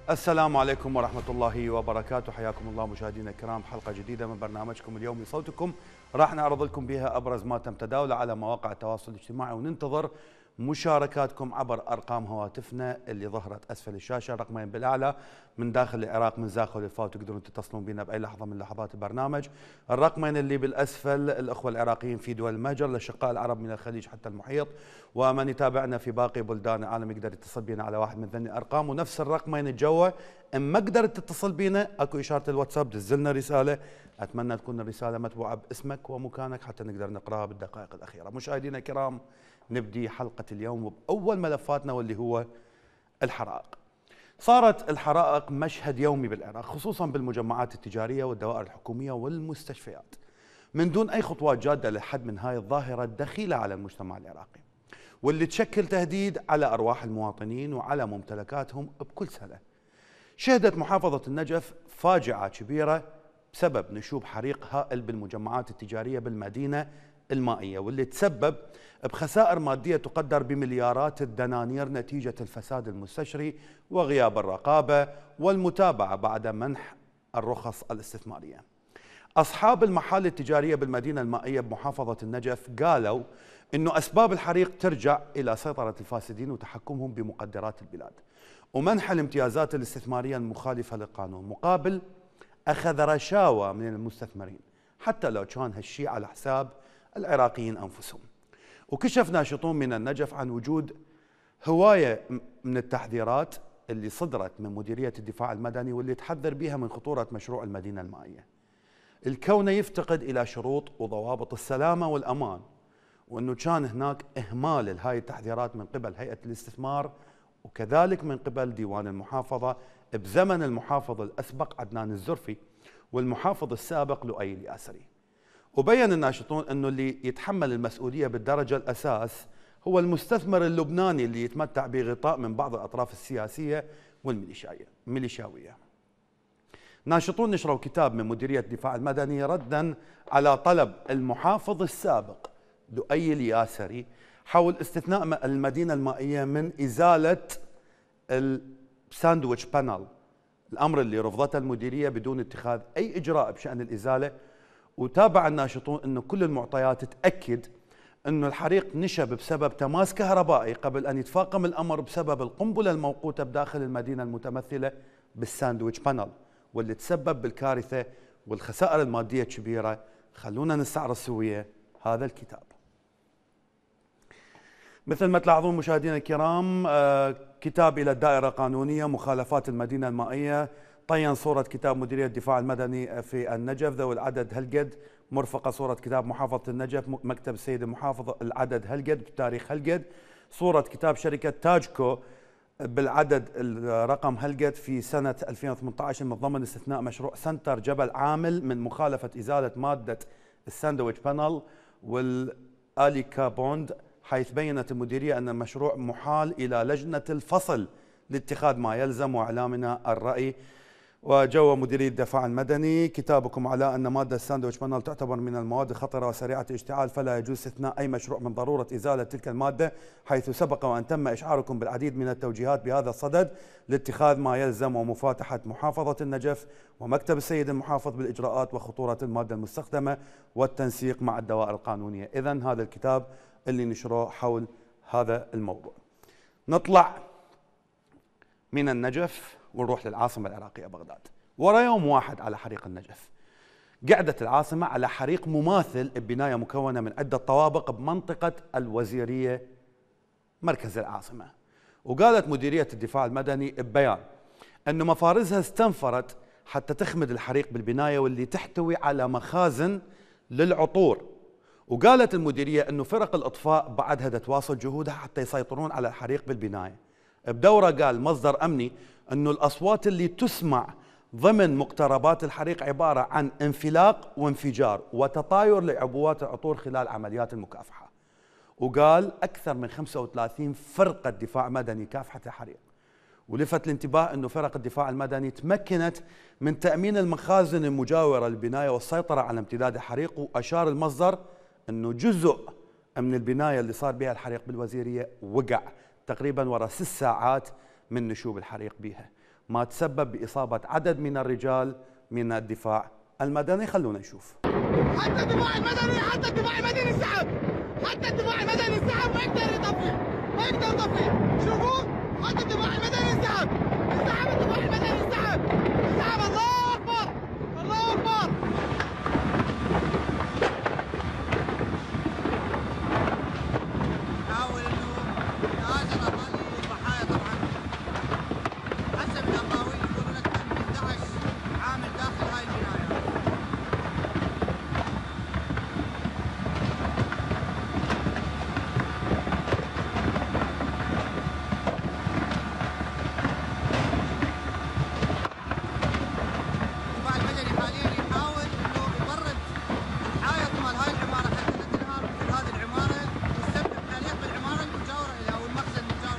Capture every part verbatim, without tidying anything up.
السلام عليكم ورحمة الله وبركاته. حياكم الله مشاهدينا الكرام، حلقة جديدة من برنامجكم اليومي صوتكم، راح نعرض لكم بها أبرز ما تم تداوله على مواقع التواصل الاجتماعي، وننتظر مشاركاتكم عبر أرقام هواتفنا اللي ظهرت أسفل الشاشة، رقمين بالأعلى من داخل العراق من زاخل الفاو، تقدرون تتصلون بنا بأي لحظة من لحظات البرنامج. الرقمين اللي بالأسفل الأخوة العراقيين في دول المهجر، الأشقاء العرب من الخليج حتى المحيط، ومن يتابعنا في باقي بلدان العالم يقدر يتصل بنا على واحد من ذني الأرقام. ونفس الرقمين الجوا إن ما قدرت تتصل بنا اكو إشارة الواتساب، دزلنا رسالة، أتمنى تكون الرسالة متبوعة باسمك ومكانك حتى نقدر نقراها بالدقائق الأخيرة. مشاهدينا الكرام، نبدي حلقة اليوم بأول ملفاتنا واللي هو الحرائق. صارت الحرائق مشهد يومي بالعراق، خصوصا بالمجمعات التجارية والدوائر الحكومية والمستشفيات، من دون أي خطوات جادة للحد من هاي الظاهرة الدخيلة على المجتمع العراقي، واللي تشكل تهديد على أرواح المواطنين وعلى ممتلكاتهم بكل سنة. شهدت محافظة النجف فاجعة كبيرة بسبب نشوب حريق هائل بالمجمعات التجارية بالمدينة المائية، واللي تسبب بخسائر مادية تقدر بمليارات الدنانير نتيجة الفساد المستشري وغياب الرقابة والمتابعة بعد منح الرخص الاستثمارية. أصحاب المحال التجارية بالمدينة المائية بمحافظة النجف قالوا إنه أسباب الحريق ترجع إلى سيطرة الفاسدين وتحكمهم بمقدرات البلاد ومنح الامتيازات الاستثمارية المخالفة للقانون، مقابل أخذ رشاوى من المستثمرين، حتى لو كان هالشيء على حساب العراقيين أنفسهم. وكشف ناشطون من النجف عن وجود هواية من التحذيرات اللي صدرت من مديرية الدفاع المدني، واللي تحذر بها من خطورة مشروع المدينة المائية، الكون يفتقد إلى شروط وضوابط السلامة والأمان، وأنه كان هناك إهمال لهاي التحذيرات من قبل هيئة الاستثمار وكذلك من قبل ديوان المحافظة بزمن المحافظ الأسبق عدنان الزرفي والمحافظ السابق لؤي الياسري. وبين الناشطون أنه اللي يتحمل المسؤولية بالدرجة الأساس هو المستثمر اللبناني اللي يتمتع بغطاء من بعض الأطراف السياسية والميليشياوية. ناشطون نشروا كتاب من مديرية الدفاع المدني ردا على طلب المحافظ السابق لؤي الياسري حول استثناء المدينة المائية من إزالة الساندويتش بانل، الأمر اللي رفضته المديرية بدون اتخاذ أي إجراء بشأن الإزالة. وتابع الناشطون أنه كل المعطيات تأكد أنه الحريق نشب بسبب تماس كهربائي قبل أن يتفاقم الأمر بسبب القنبلة الموقوتة بداخل المدينة المتمثلة بالساندويتش بانل، واللي تسبب بالكارثة والخسائر المادية الكبيرة. خلونا نستعرض سوية هذا الكتاب. مثل ما تلاحظون مشاهدينا الكرام، كتاب إلى الدائرة القانونية مخالفات المدينة المائية، طين صورة كتاب مديرية الدفاع المدني في النجف ذوي العدد هالقد، مرفقة صورة كتاب محافظة النجف مكتب السيد المحافظ العدد هالقد بتاريخ هالقد، صورة كتاب شركة تاجكو بالعدد الرقم هالقد في سنة ألفين وثمانية عشر من ضمن استثناء مشروع سنتر جبل عامل من مخالفة إزالة مادة الساندويتش بانل والآليكا بوند، حيث بينت المديرية أن المشروع محال إلى لجنة الفصل لاتخاذ ما يلزم وإعلامنا الرأي. وجو مديرية الدفاع المدني كتابكم على أن مادة الساندويتش بانل تعتبر من المواد الخطرة وسريعة الاشتعال، فلا يجوز استثناء أي مشروع من ضرورة إزالة تلك المادة، حيث سبق وأن تم إشعاركم بالعديد من التوجيهات بهذا الصدد لاتخاذ ما يلزم ومفاتحة محافظة النجف ومكتب السيد المحافظ بالإجراءات وخطورة المادة المستخدمة والتنسيق مع الدوائر القانونية. إذن هذا الكتاب اللي نشروه حول هذا الموضوع. نطلع من النجف ونروح للعاصمة العراقية بغداد. ورا يوم واحد على حريق النجف، قعدت العاصمة على حريق مماثل ببناية مكونة من عدة طوابق بمنطقة الوزيرية مركز العاصمة. وقالت مديرية الدفاع المدني ببيان أن مفارزها استنفرت حتى تخمد الحريق بالبناية واللي تحتوي على مخازن للعطور. وقالت المديرية أنه فرق الإطفاء بعدها تتواصل جهودها حتى يسيطرون على الحريق بالبناية. بدورة قال مصدر أمني أنه الأصوات اللي تسمع ضمن مقتربات الحريق عبارة عن انفلاق وانفجار وتطاير لعبوات العطور خلال عمليات المكافحة. وقال أكثر من خمسة وثلاثين فرقة دفاع مدني كافحت الحريق. ولفت الانتباه أنه فرق الدفاع المدني تمكنت من تأمين المخازن المجاورة للبناية والسيطرة على امتداد الحريق. وأشار المصدر أنه جزء من البناية اللي صار بها الحريق بالوزيرية وقع تقريبا ورا ست ساعات من نشوب الحريق بها. ما تسبب بإصابة عدد من الرجال من الدفاع المدني. خلونا نشوف. حتى الدفاع المدني حتى الدفاع المدني انسحب، حتى الدفاع المدني انسحب ما يقدر يطفي، ما يقدر يطفي. شوفوا حتى الدفاع المدني انسحب، انسحب الدفاع المدني انسحب، انسحب. الله اكبر، الله اكبر. نحاول انه نتآزر اقل الضحايا. طبعا حسب الاقاويل يقولون اكثر من احد عشر عامل داخل هاي الجنايه. الدفاع المدني حاليا يحاول انه يبرد الحائط مال هاي العماره حتى لا تنهار مثل هذه العماره وتسبب تعليق بالعماره المجاوره اليها او المخزن المجاور.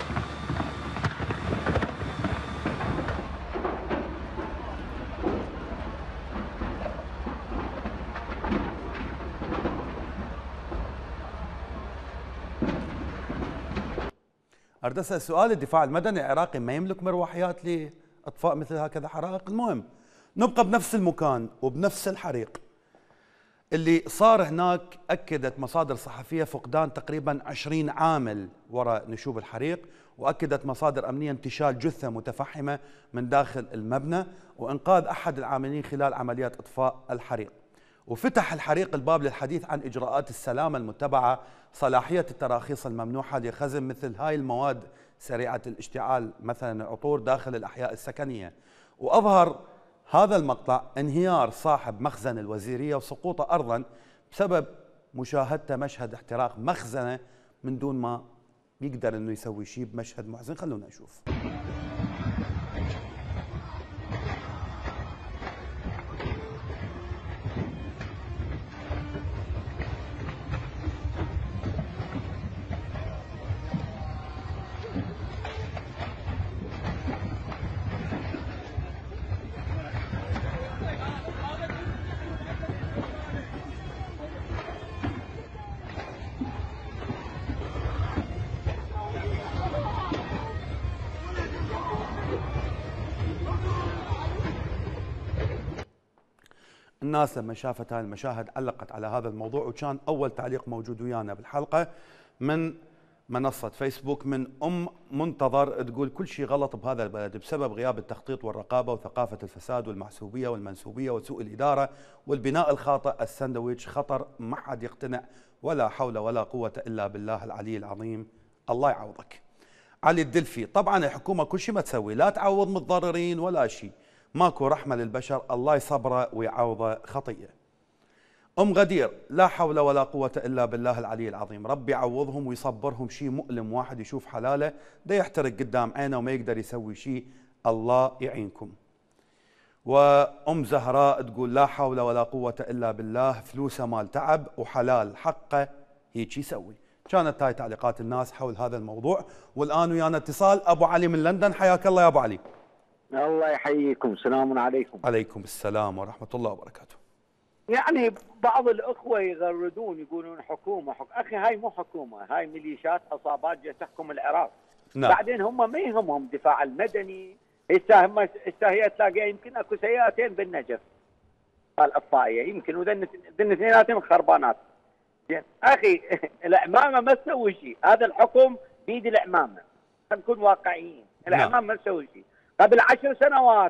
أريد أسأل سؤال، الدفاع المدني العراقي ما يملك مروحيات لإطفاء مثل هكذا حرائق؟ المهم نبقى بنفس المكان وبنفس الحريق اللي صار هناك. أكدت مصادر صحفية فقدان تقريبا عشرين عامل وراء نشوب الحريق، وأكدت مصادر أمنية انتشال جثة متفحمة من داخل المبنى وإنقاذ أحد العاملين خلال عمليات إطفاء الحريق. وفتح الحريق الباب للحديث عن إجراءات السلامة المتبعة، صلاحية التراخيص الممنوحة لخزن مثل هاي المواد سريعة الاشتعال مثلا العطور داخل الأحياء السكنية. وأظهر هذا المقطع انهيار صاحب مخزن الوزيرية وسقوطه أرضا بسبب مشاهدته مشهد احتراق مخزنه من دون ما يقدر انه يسوي شيء بمشهد محزن. خلونا نشوف. الناس لما شافت هاي المشاهد علقت على هذا الموضوع، وكان أول تعليق موجود ويانا بالحلقة من منصة فيسبوك من أم منتظر تقول كل شيء غلط بهذا البلد بسبب غياب التخطيط والرقابة وثقافة الفساد والمحسوبية والمنسوبية وسوء الإدارة والبناء الخاطئ. السندويتش خطر ما حد يقتنع، ولا حول ولا قوة إلا بالله العلي العظيم. الله يعوضك. علي الدلفي، طبعا الحكومة كل شيء ما تسوي، لا تعوض متضررين ولا شيء، ماكو رحمة للبشر، الله يصبره ويعوضه خطية. أم غدير، لا حول ولا قوة إلا بالله العلي العظيم، ربي يعوضهم ويصبرهم. شيء مؤلم واحد يشوف حلاله ده يحترق قدام عينه وما يقدر يسوي شيء، الله يعينكم. وأم زهراء تقول لا حول ولا قوة إلا بالله، فلوسه مال تعب وحلال حقه هيك يسوي. كانت هاي تعليقات الناس حول هذا الموضوع. والآن ويانا اتصال أبو علي من لندن. حياك الله يا أبو علي. الله يحييكم، السلام عليكم. عليكم السلام ورحمة الله وبركاته. يعني بعض الأخوة يغردون يقولون حكومة حك... أخي هاي مو حكومة، هاي ميليشيات عصابات جاي تحكم العراق. نعم. بعدين هم ما يهمهم الدفاع المدني. هسه هم هسه هي تلاقيها يمكن اكو سيارتين بالنجف الإطفائية يمكن، وذن اثنيناتهم خربانات. زين أخي العمامة ما تسوي شيء، هذا الحكم بيد العمامة، خلينا نكون واقعيين. العمامة ما تسوي شيء. قبل عشر سنوات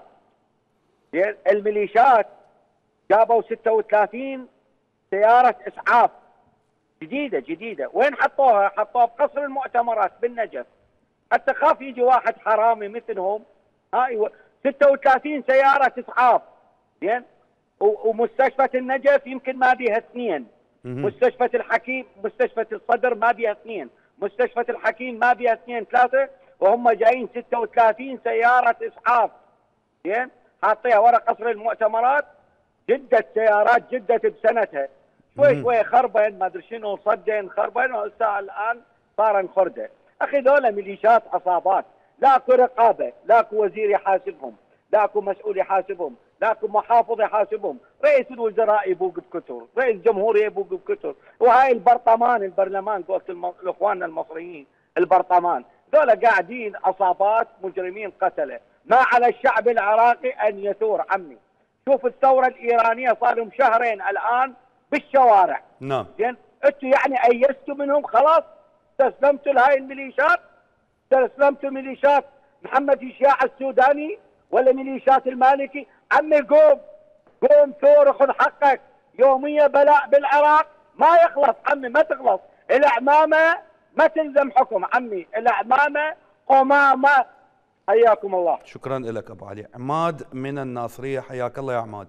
الميليشيات جابوا ستة وثلاثين سيارة إسعاف جديدة جديدة، وين حطوها؟ حطوها بقصر المؤتمرات بالنجف، حتى خاف يجي واحد حرامي مثلهم. هاي ستة وثلاثين سيارة إسعاف. زين ومستشفى النجف يمكن ما بيها اثنين، مستشفى الحكيم مستشفى الصدر ما بيها اثنين، مستشفى الحكيم ما بيها اثنين ثلاثة، وهم جايين ستة وثلاثين سيارة إسعاف. زين حاطيها ورا قصر المؤتمرات، جدت سيارات جدت بسنتها، شوي شوي خربن ما ادري شنو صدن خربن، وهسه الان صار انخرده. اخي ذولا ميليشيات عصابات، لاكو رقابه، لاكو وزير يحاسبهم، لاكو مسؤول يحاسبهم، لاكو محافظ يحاسبهم، رئيس الوزراء يبوق بكتر، رئيس جمهوريه يبوق بكتر، وهاي البرطمان البرلمان قلت الاخوان المصريين البرطمان، ذولا قاعدين عصابات مجرمين قتله. ما على الشعب العراقي ان يثور عمي. شوف الثوره الايرانيه صار لهم شهرين الان بالشوارع. نعم. زين انتم يعني ايستوا منهم خلاص؟ استسلمتوا لهاي الميليشيات؟ استسلمتوا ميليشيات محمد الشياع السوداني ولا ميليشيات المالكي؟ عمي قوم قوم ثور خذ حقك. يوميه بلاء بالعراق ما يخلص عمي، ما تخلص. العمامه ما تلزم حكم عمي، العمامه قمامه. حياكم الله. شكرا لك ابو علي. عماد من الناصريه، حياك الله يا عماد.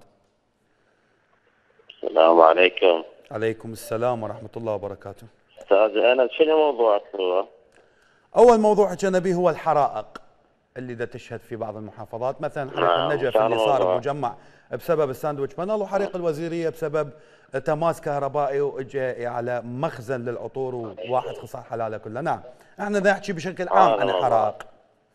السلام عليكم. عليكم السلام ورحمه الله وبركاته. استاذ انس شنو موضوعك هو؟ اول موضوع حكينا به هو الحرائق اللي دا تشهد في بعض المحافظات، مثلا حريق نعم، النجف اللي صار موضوع. بمجمع بسبب الساندويتش بانل، وحريق الوزيريه بسبب تماس كهربائي واجى على مخزن للعطور وواحد خسر حلاله كله. نعم، احنا دا نحكي بشكل عام آه عن والله. الحرائق.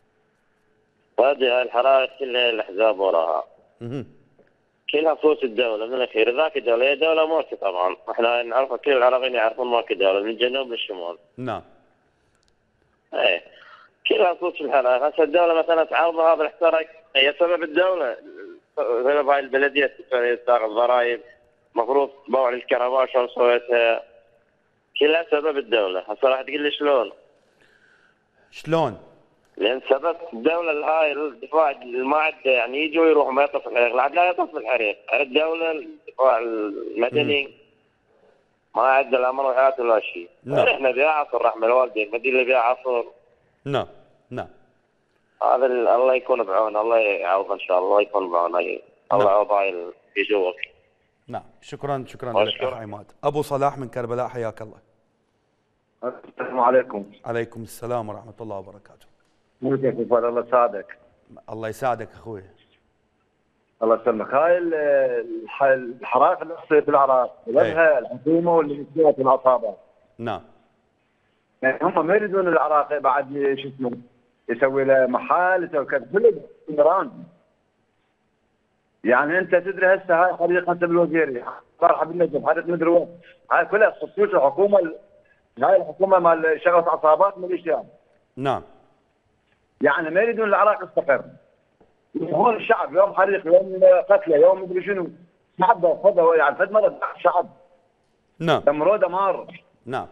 هذه الحرائق كلها الاحزاب وراها. مه. كلها فلوس الدوله من الاخير، ذاك دوله هي دوله ماكي طبعا، احنا نعرفها، كل العراقيين يعرفون ماكي دوله من الجنوب للشمال. نعم. ايه كلها فلوس الحرائق. هسه الدوله مثلا تعرض هذا الاحتراق، هي سبب الدوله، سبب هاي البلديه تاخذ ضرائب، المفروض تبوع الكهرباء شلون سويتها، كلها سبب الدوله. هسه راح تقول لي شلون؟ شلون؟ لان سبب الدوله هاي الدفاع المعد يعني يجي ويروح ما يطفي الحريق، العاد لا يطفي الحريق، الدوله الدفاع المدني ما عندنا الامر وحياته ولا شيء. نعم. احنا بيها عصر رحمه الوالدين، المدينه اللي بيها عصر. نعم نعم. هذا الله يكون بعون، الله يعوض ان شاء الله، الله يكون بعون. الله يعوض هاي في جوك. نعم، شكرا شكرا لك اخ عماد. ابو صلاح من كربلاء، حياك الله. السلام عليكم. عليكم السلام ورحمه الله وبركاته. كيف فضل الله يساعدك. الله يساعدك اخوي. الله يسلمك. هاي الح- الحرائق اللي تصير في العراق سببها الحكومه واللي مسويها في العصابات. نعم. يعني هم ما يريدون العراقي بعد شو اسمه يسوي له محل، يسوي كذا، كله نيران. يعني انت تدري هسه هاي حريق هسه بالوزيريه، صار بالنجف، حريق مدري وين، هاي كلها خصوص الحكومه. هاي الحكومه مال شغله عصابات ميليشيات. نعم. يعني ما يريدون العراق يستقر. يهون الشعب، يوم حريق، يوم قتله، يوم مدري شنو، شعب خذوا يعني فد مره الشعب. نعم. دمروه دمار. نعم.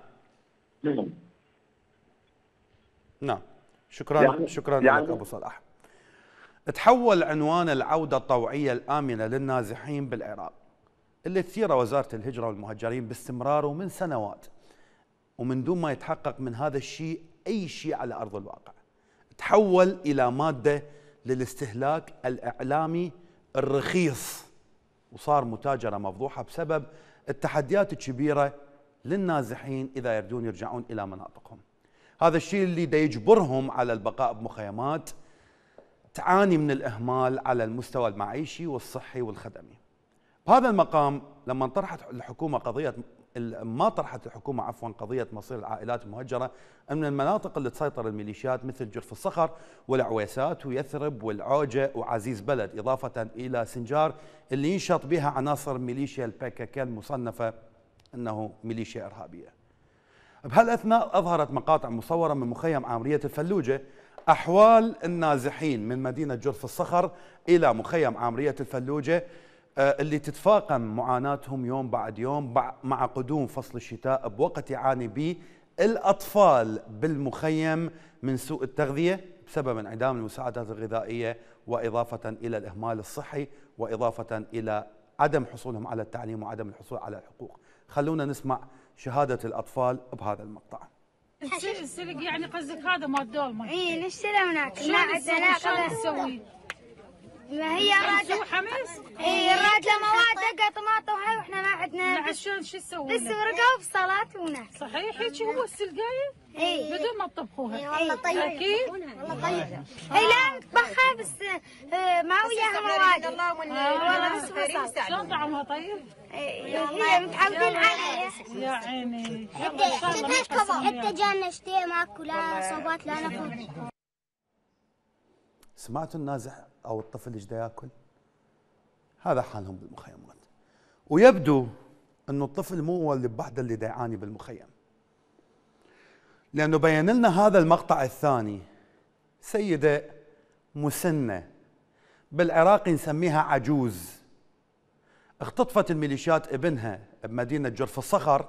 نعم. شكرا يعني شكرا يعني لك ابو صلاح. تحول عنوان العوده الطوعيه الامنه للنازحين بالعراق اللي تثيره وزاره الهجره والمهجرين باستمرار ومن سنوات، ومن دون ما يتحقق من هذا الشيء اي شيء على ارض الواقع، تحول الى ماده للاستهلاك الاعلامي الرخيص، وصار متاجره مفضوحه بسبب التحديات الكبيره للنازحين اذا يريدون يرجعون الى مناطقهم. هذا الشيء اللي دا يجبرهم على البقاء بمخيمات تعاني من الاهمال على المستوى المعيشي والصحي والخدمي. بهذا المقام لما طرحت الحكومه قضيه ما طرحت الحكومه عفوا قضيه مصير العائلات المهجره من المناطق اللي تسيطر الميليشيات مثل جرف الصخر والعويسات ويثرب والعوجه وعزيز بلد، اضافه الى سنجار اللي ينشط بها عناصر ميليشيا البي كي كي المصنفه انه ميليشيا ارهابيه. بهالاثناء اظهرت مقاطع مصوره من مخيم عامريه الفلوجه احوال النازحين من مدينه جرف الصخر الى مخيم عامريه الفلوجه اللي تتفاقم معاناتهم يوم بعد يوم مع قدوم فصل الشتاء بوقت يعاني به الاطفال بالمخيم من سوء التغذيه بسبب انعدام المساعدات الغذائيه، واضافه الى الاهمال الصحي، واضافه الى عدم حصولهم على التعليم وعدم الحصول على الحقوق. خلونا نسمع شهاده الاطفال بهذا المقطع. السلق يعني قصدك هذا مال الدولمه؟ اي نشتري هناك. شلون نسوي؟ شلون نسوي؟ ما هي الراجل نسوي حمص؟ اي الراجل مواد دقه طماطم وهاي واحنا ما عندنا. لا شلون شو تسوي؟ بس ورقه وبصلات وناك. صحيح هيك هو السلقايه؟ اي بدون ما تطبخوها. اي والله طيب. اكيد؟ والله طيب. اي لا نطبخها بس ما وياها مواد. والله بس بصل. شلون طعمها طيب؟ هي متعودين عليها. يا عيني. حتى جانا نشتي ماكو لا صوبات لا نفوت. سمعتوا النازح او الطفل ايش دا ياكل؟ هذا حالهم بالمخيمات. ويبدو انه الطفل مو هو اللي بوحده اللي دا يعاني بالمخيم. لانه بين لنا هذا المقطع الثاني سيده مسنة بالعراق نسميها عجوز، اختطفت الميليشيات ابنها بمدينة جرف الصخر،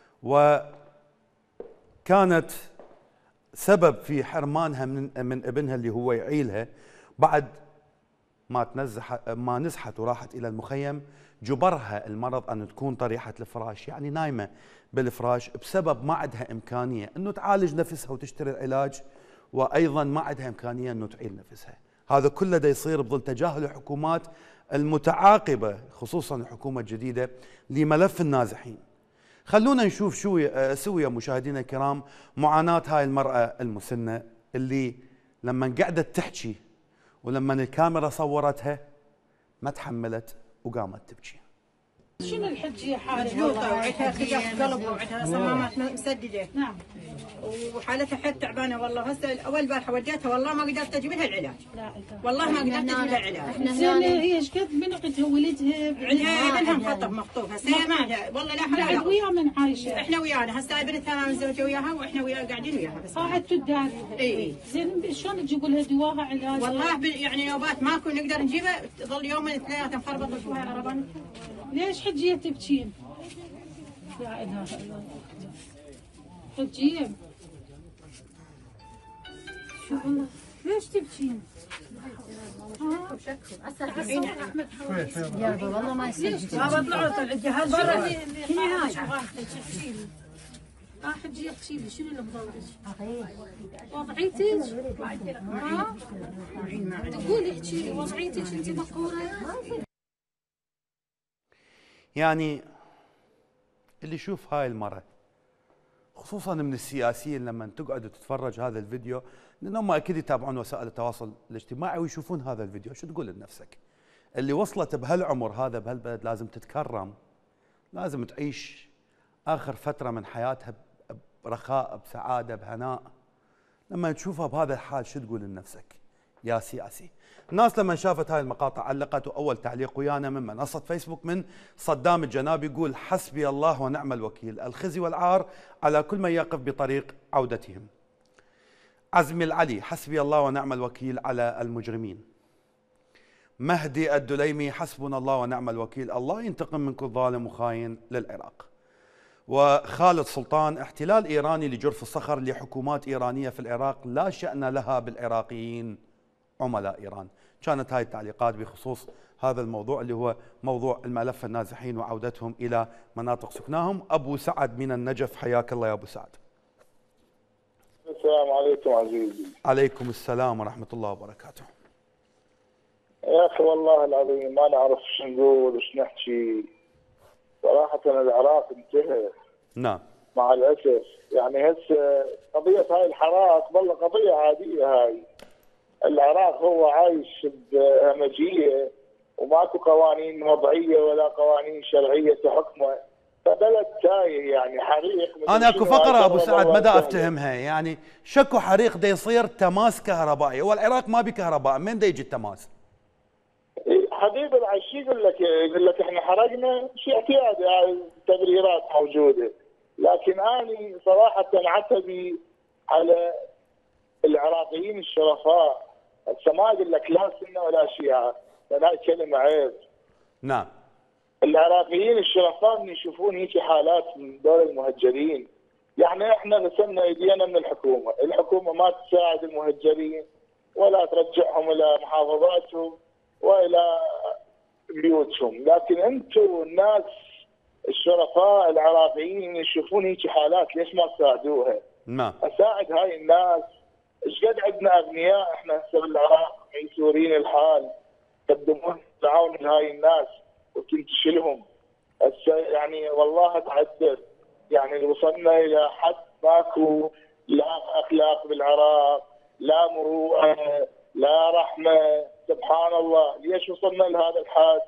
وكانت سبب في حرمانها من من ابنها اللي هو يعيلها. بعد ما تنزح ما نزحت وراحت الى المخيم، جبرها المرض ان تكون طريحه الفراش، يعني نايمه بالفراش بسبب ما عندها امكانيه انه تعالج نفسها وتشتري العلاج، وايضا ما عندها امكانيه انه تعيل نفسها. هذا كله دا يصير بظل تجاهل الحكومات المتعاقبه، خصوصا الحكومه الجديده لملف النازحين. خلونا نشوف شو سويا مشاهدينا الكرام معاناه هاي المراه المسنه اللي لما قعدت تحكي ولما الكاميرا صورتها ما تحملت وقامت تبكي. شنو الحجيه حالتها؟ مجلوطه وعندها خياط قلب وعندها صمامات مسدده. نعم. وحالتها حيل تعبانه والله. هسه اول بارحه وديتها والله ما قدرت اجيب لها العلاج. لا والله ما قدرت اجيب لها العلاج. زين هي ايش قد بنقتها ولدها؟ عندها ابنها مخطب مخطوب هسه ما عندها والله لا حول ولا قوه. ويا من عايشه؟ احنا ويانا هسه ابنتها متزوجه وياها واحنا وياها قاعدين وياها بس. قاعد تدار. اي زين شلون تجيبوا لها دواها علاج؟ والله يعني نوبات ماكو نقدر نجيبها تظل يومين ثلاثه مخربطه شويه عربان. ليش حجيه تبكين؟ لا اله الا الله. حجيه شو والله ليش تبكين؟ يا والله ما يصير. بابا طلعوا الجهاز برا. شنو هاي؟ اه حجيه احكي لي شنو اللي مضوجك؟ وضعيتك؟ ها؟ تقولي احكي لي وضعيتك انت مقهوره؟ يعني اللي يشوف هاي المرة خصوصا من السياسيين لما تقعد تتفرج هذا الفيديو، لانهم اكيد يتابعون وسائل التواصل الاجتماعي ويشوفون هذا الفيديو، شو تقول لنفسك؟ اللي وصلت بهالعمر هذا بهالبلد لازم تتكرم، لازم تعيش اخر فترة من حياتها برخاء بسعادة بهناء. لما تشوفها بهذا الحال شو تقول لنفسك يا سياسي؟ الناس لما شافت هاي المقاطع علقت، واول تعليق ويانا من منصه فيسبوك من صدام الجناب يقول: حسبي الله ونعم الوكيل، الخزي والعار على كل من يقف بطريق عودتهم. عزمي العلي: حسبي الله ونعم الوكيل على المجرمين. مهدي الدليمي: حسبنا الله ونعم الوكيل، الله ينتقم من كل ظالم وخاين للعراق. وخالد سلطان: احتلال ايراني لجرف الصخر لحكومات ايرانيه في العراق لا شأن لها بالعراقيين عملاء ايران. كانت هاي التعليقات بخصوص هذا الموضوع اللي هو موضوع الملف النازحين وعودتهم الى مناطق سكناهم. ابو سعد من النجف، حياك الله يا ابو سعد. السلام عليكم عزيزي. عليكم السلام ورحمه الله وبركاته. يا اخي والله العظيم ما نعرف شو نقول وش نحكي. صراحه العراق انتهى. نعم. مع الاسف يعني هسه قضيه هاي الحرائق والله قضيه عاديه. هاي العراق هو عايش بهمجيه وماكو قوانين وضعيه ولا قوانين شرعيه تحكمه، فبلد تايه يعني حريق. انا اكو فقره ابو سعد ما دا افتهمها، يعني شكو حريق دا يصير تماس كهربائي، والعراق ما بكهرباء، من دا يجي التماس؟ حبيبي العشي يقول لك يقول لك احنا حرقنا شيء اعتيادي، يعني تبريرات موجوده، لكن انا صراحه عتبي على العراقيين الشرفاء. هسه ما اقول لك لا سنه ولا شيعه، لان هاي كلمه عيب. نعم. العراقيين الشرفاء من يشوفون هيك حالات من دول المهجرين، يعني احنا غسلنا ايدينا من الحكومه، الحكومه ما تساعد المهجرين ولا ترجعهم الى محافظاتهم والى بيوتهم، لكن انتم الناس الشرفاء العراقيين يشوفون هيك حالات ليش ما تساعدوها؟ نعم. اساعد هاي الناس. ايش قد عندنا اغنياء احنا هسه بالعراق ميسورين الحال يقدمون تعاون لهاي الناس وتنتشلهم. هسه يعني والله اتعذب، يعني وصلنا الى حد ماكو لا اخلاق بالعراق، لا مروءه، لا رحمه. سبحان الله ليش وصلنا لهذا الحال؟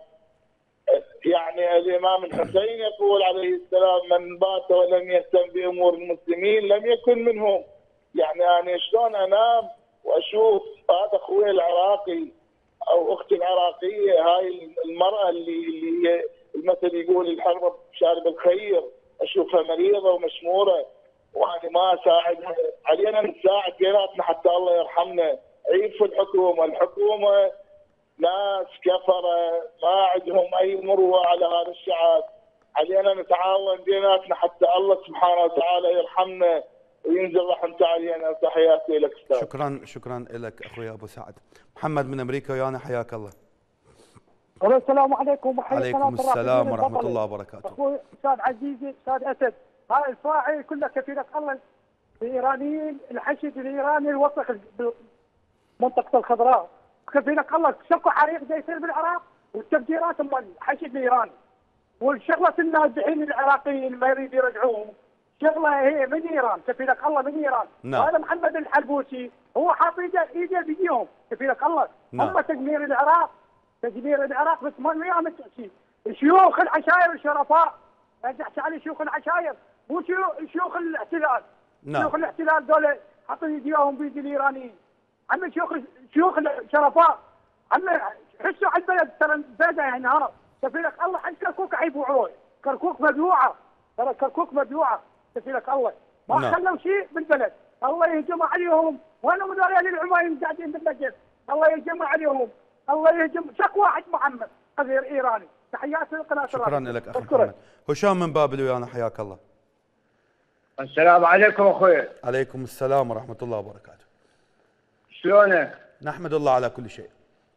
يعني الامام الحسين يقول عليه السلام: من بات ولم يهتم بامور المسلمين لم يكن منهم. يعني انا شلون انام واشوف هذا اخوي العراقي او اختي العراقيه، هاي المراه اللي اللي هي المثل يقول الحرب بشارب الخير، اشوفها مريضه ومشموره وانا ما اساعدها. علينا نساعد بيناتنا حتى الله يرحمنا. عيفوا الحكومه، الحكومه ناس كفره ما عندهم اي مروه على هذا الشعب، علينا نتعاون بيناتنا حتى الله سبحانه وتعالى يرحمنا وينزل رحمته علينا. تحياتي لك استاذ. شكرا شكرا لك اخوي ابو سعد. محمد من امريكا ويانا، حياك الله. السلام عليكم وحياكم عليكم السلام ورحمه الله وبركاته. اخوي استاذ عزيزي استاذ اسد، هاي الفاعل كله كفيله الله الايرانيين، الحشد الايراني الوسخ بالمنطقه الخضراء، كفيله الله شكوا حريق جاي يصير بالعراق والتفجيرات مال الحشد الايراني، والشغله النازحين العراقيين ما يريد يرجعوهم، شغله هي من ايران، كفيلك الله من ايران. نعم. وهذا محمد الحلبوسي هو حاط ايده ايده بيديهم، كفيلك الله. نعم. هم تدمير العراق، تدمير العراق بس ما وياهم التأسيس. شيوخ العشائر الشرفاء، انت تحكي على شيوخ العشائر، مو شيوخ الاحتلال. نعم. شيوخ الاحتلال دول حاطين ايديهم بيد الايرانيين. عم شيوخ شيوخ الشرفاء، عم حسوا على البلد ترى زاده يعني ها، كفيلك الله حتى كركوك حيبيعوه، كركوك مبيوعه، ترى كركوك مبيوعه، كفيلك الله. ما نعم. خلوا شيء بالبلد، الله يهجم عليهم، وانا مداريين العمايم قاعدين بالمسجد، الله يهجم عليهم، الله يهجم شكوى واحد محمد غير ايراني. تحياتي للقناه. شكرا لك اخي محمد. هشام من بابل ويانا، حياك الله. السلام عليكم اخوي. عليكم السلام ورحمه الله وبركاته. شلونك؟ نحمد الله على كل شيء.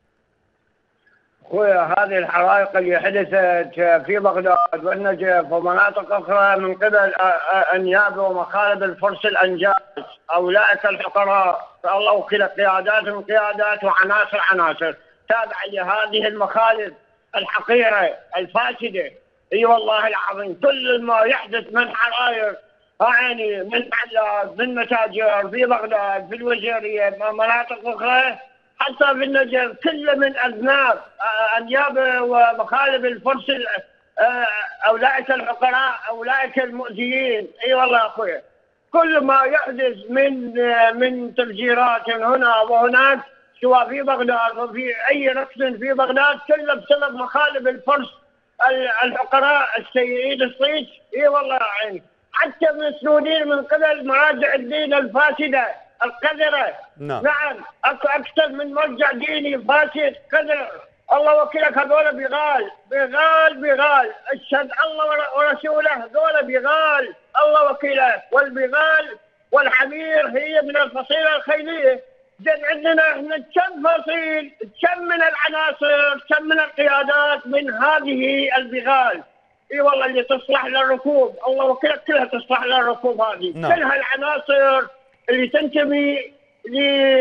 اخوي هذه الحرائق اللي حدثت في بغداد والنجف ومناطق اخرى من قبل انياب ومخالب الفرس الانجاز، اولئك الفقراء الله وكيل قيادات قيادات وعناصر عناصر تابعه لهذه المخالب الحقيره الفاسده. اي والله العظيم كل ما يحدث من حرائق يعني من محلات من متاجر في بغداد في الوزيريه مناطق اخرى حتى في النجف كل من اذناب انياب ومخالب الفرس اولئك الفقراء اولئك المؤذيين. اي والله يا اخوي كل ما يحدث من من تفجيرات هنا وهناك سواء في بغداد وفي اي ركز في بغداد كله بسبب مخالب الفرس الفقراء السيئين الصيت. اي والله يا عيني حتى مسنودين من قبل مراجع الدين الفاسده القذره. نعم. نعم اكو اكثر من مرجع ديني فاسد قذر. الله وكيلك هذول بغال بغال بغال اشهد الله ورسوله هذول بغال الله وكيله. والبغال والحمير هي من الفصيله الخيليه. زين عندنا احنا كم فصيل كم من العناصر كم من القيادات من هذه البغال. اي والله اللي تصلح للركوب الله وكيلك كلها تصلح للركوب هذه. نعم. كلها العناصر اللي تنتمي ل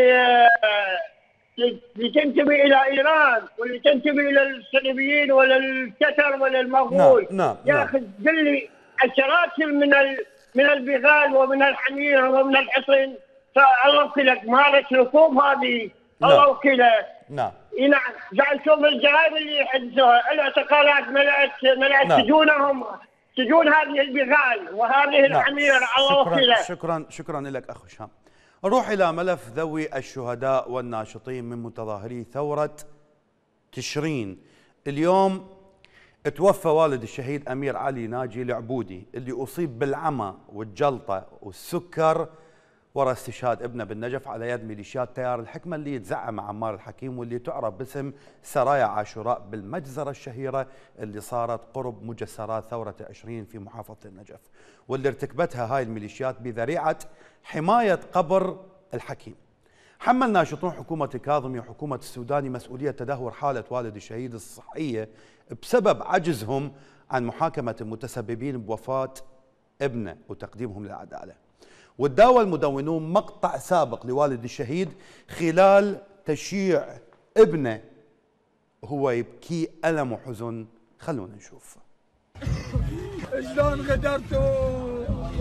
اللي تنتمي الى ايران واللي تنتمي الى الصليبيين ولا التتر ولا المغول. نعم. نعم. يا اخي قل لي عشرات من ال... من البغال ومن الحمير ومن الحصن فالله وكيلك مالت ركوب هذه. نعم. الله وكيلك. نعم. اي نعم قاعد نشوف الجرائم اللي يحدثوها الاعتقالات ملأت ملأت نعم. سجونهم سجون هذه البغال وهذه نعم. الحمير. الله وكيلك. شكرا شكرا شكرا لك اخ هشام. نروح الى ملف ذوي الشهداء والناشطين من متظاهري ثوره تشرين. اليوم توفى والد الشهيد امير علي ناجي العبودي اللي اصيب بالعمى والجلطه والسكر وراء استشهاد ابنه بالنجف على يد ميليشيات تيار الحكمه اللي يتزعم عمار الحكيم واللي تعرف باسم سرايا عاشوراء بالمجزره الشهيره اللي صارت قرب مجسرات ثوره عشرين في محافظه النجف، واللي ارتكبتها هاي الميليشيات بذريعه حمايه قبر الحكيم. حمل ناشطون حكومه الكاظمي وحكومه السوداني مسؤوليه تدهور حاله والد الشهيد الصحيه بسبب عجزهم عن محاكمه المتسببين بوفاه ابنه وتقديمهم للعداله. وتداول مدونون مقطع سابق لوالد الشهيد خلال تشييع ابنه هو يبكي ألم وحزن. خلونا نشوف. شلون غدرتوا؟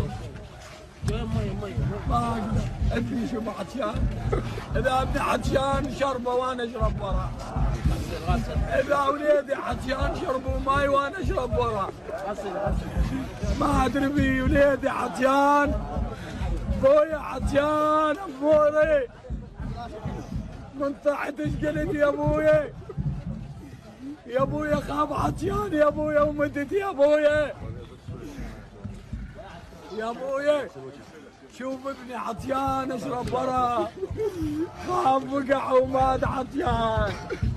ما اقدر ابني شو عطشان، اذا ابني عطشان شربه وانا اشرب وراه، اذا وليدي عطشان شربوا ماي وانا اشرب وراه، ما ادري بي وليدي عطشان ابويا عطشان ابوي من تحت اشقلت يا ابويا يا ابويا خاف عطشان يا ابويا ومدت يا ابويا يا ابويا شوف ابني عطيان اشرب برا، خاف وقع ومات عطيان.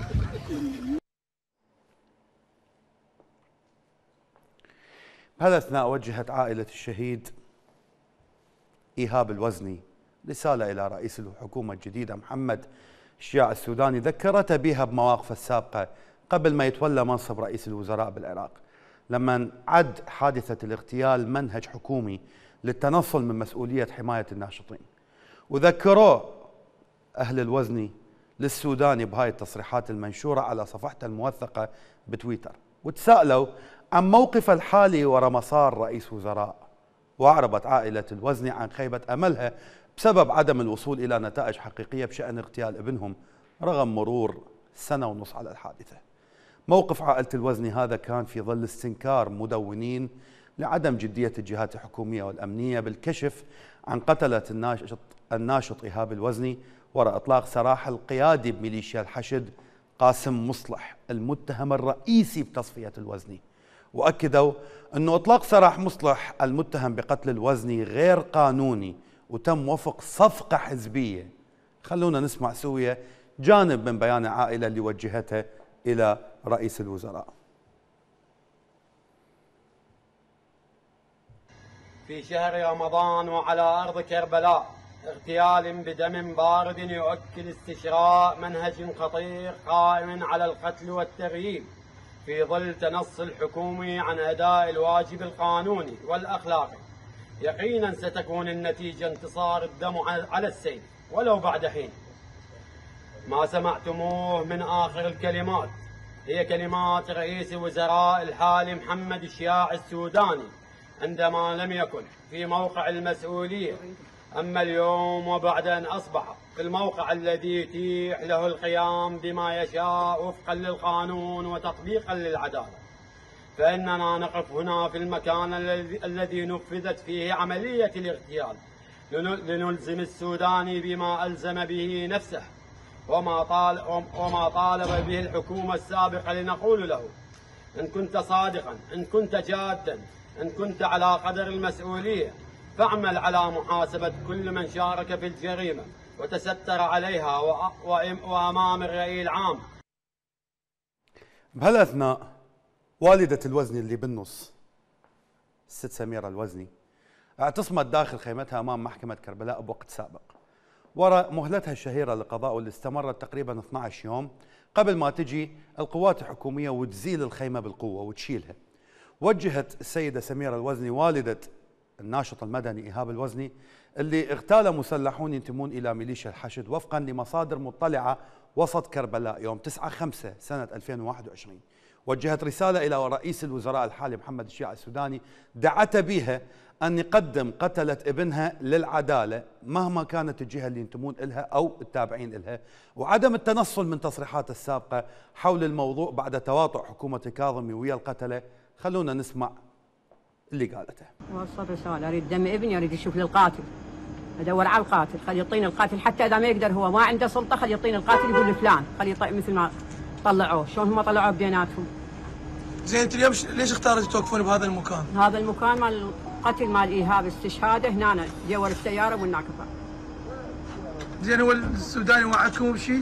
بهذا الأثناء وجهت عائلة الشهيد إيهاب الوزني رسالة إلى رئيس الحكومة الجديدة محمد الشياع السوداني، ذكرته بها بمواقفه السابقة قبل ما يتولى منصب رئيس الوزراء بالعراق، لما عد حادثة الاغتيال منهج حكومي للتنصل من مسؤولية حماية الناشطين. وذكروه أهل الوزني للسوداني بهاي التصريحات المنشورة على صفحته الموثقة بتويتر، وتساءلوا عن موقف الحالي ورا مسار رئيس وزراء. وأعربت عائلة الوزني عن خيبة أملها بسبب عدم الوصول إلى نتائج حقيقية بشأن اغتيال ابنهم رغم مرور سنة ونص على الحادثة. موقف عائلة الوزني هذا كان في ظل استنكار مدونين لعدم جدية الجهات الحكومية والأمنية بالكشف عن قتلة الناشط, الناشط إيهاب الوزني وراء إطلاق سراح القيادي بميليشيا الحشد قاسم مصلح المتهم الرئيسي بتصفية الوزني. وأكدوا أنه إطلاق سراح مصلح المتهم بقتل الوزني غير قانوني وتم وفق صفقة حزبية. خلونا نسمع سوية جانب من بيان العائلة اللي وجهته إلى رئيس الوزراء. في شهر رمضان وعلى أرض كربلاء اغتيال بدم بارد يؤكد استشراء منهج خطير قائم على القتل والتغييب في ظل تنصل الحكومي عن أداء الواجب القانوني والأخلاقي. يقينا ستكون النتيجة انتصار الدم على السيف ولو بعد حين. ما سمعتموه من آخر الكلمات هي كلمات رئيس الوزراء الحالي محمد الشياع السوداني عندما لم يكن في موقع المسؤولية، أما اليوم وبعد أن أصبح في الموقع الذي يتيح له القيام بما يشاء وفقا للقانون وتطبيقا للعدالة، فإننا نقف هنا في المكان الذي نفذت فيه عملية الاغتيال لنلزم السوداني بما ألزم به نفسه وما طالب, وما طالب به الحكومة السابقة، لنقول له إن كنت صادقا، إن كنت جادا، إن كنت على قدر المسؤولية، فاعمل على محاسبة كل من شارك في الجريمة وتستر عليها وأمام الرأي العام. بهالأثناء والدة الوزني اللي بالنص الست سميرة الوزني اعتصمت داخل خيمتها أمام محكمة كربلاء بوقت سابق وراء مهلتها الشهيرة للقضاء واللي استمرت تقريبا اثني عشر يوم قبل ما تجي القوات الحكومية وتزيل الخيمة بالقوة وتشيلها. وجهت السيدة سميرة الوزني والدة الناشط المدني إيهاب الوزني اللي اغتال مسلحون ينتمون إلى ميليشيا الحشد وفقا لمصادر مطلعة وسط كربلاء يوم تسعة خمسة سنة ألفين وواحد وعشرين. وجهت رسالة إلى رئيس الوزراء الحالي محمد الشياع السوداني دعت بها أن يقدم قتلة ابنها للعدالة مهما كانت الجهة اللي ينتمون إلها أو التابعين إلها، وعدم التنصل من تصريحات السابقة حول الموضوع بعد تواطؤ حكومة الكاظمي ويا القتلة. خلونا نسمع اللي قالته. وصل رسالة أريد دم ابني، أريد أشوف للقاتل، أدور على القاتل، خلي يعطيني القاتل حتى إذا ما يقدر هو ما عنده سلطة، خلي يعطيني القاتل يقول فلان، خلي يطلع مثل ما طلعوه، شلون هم طلعوه بيناتهم. زين انت اليوم ليش اختارتوا توقفون بهذا المكان؟ هذا المكان مال قتل مال إيهاب استشهاده هنا جوا السيارة والناقفة. زين هو السوداني وعدكم بشيء؟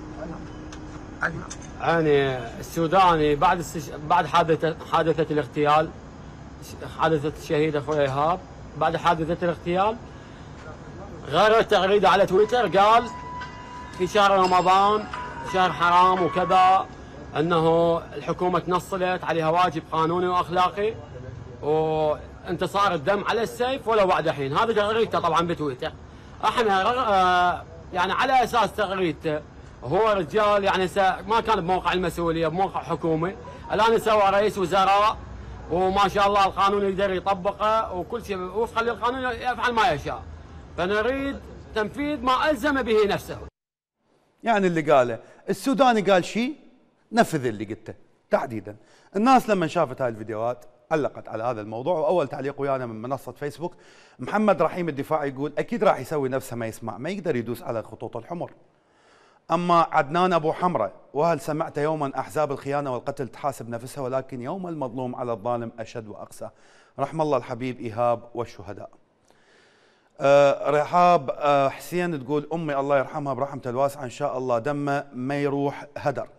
يعني السوداني بعد السش... بعد حادثة حادثة الاغتيال، حادثة الشهيد اخوي ايهاب، بعد حادثة الاغتيال غير تغريدة على تويتر قال في شهر رمضان شهر حرام وكذا، انه الحكومة تنصلت عليها واجب قانوني واخلاقي وانتصار الدم على السيف ولو بعد حين. هذا تغريدته طبعا بتويتر. احنا يعني على اساس تغريدته هو رجال يعني ما كان بموقع المسؤولية، بموقع حكومي، الآن سوى رئيس وزراء وما شاء الله القانون يقدر يطبقه وكل شيء وفقا للقانون يفعل ما يشاء، فنريد تنفيذ ما ألزم به نفسه. يعني اللي قاله السوداني قال شيء نفذ اللي قلته تحديدا. الناس لما شافت هاي الفيديوهات علقت على هذا الموضوع، وأول تعليق ويانا من منصة فيسبوك محمد رحيم الدفاعي يقول أكيد راح يسوي نفسه ما يسمع، ما يقدر يدوس على الخطوط الحمر. أما عدنان أبو حمرة وهل سمعت يوما أحزاب الخيانة والقتل تحاسب نفسها، ولكن يوم المظلوم على الظالم أشد وأقسى. رحم الله الحبيب إيهاب والشهداء. أه رحاب أه حسين تقول أمي الله يرحمها برحمته الواسعة إن شاء الله دمه ما يروح هدر.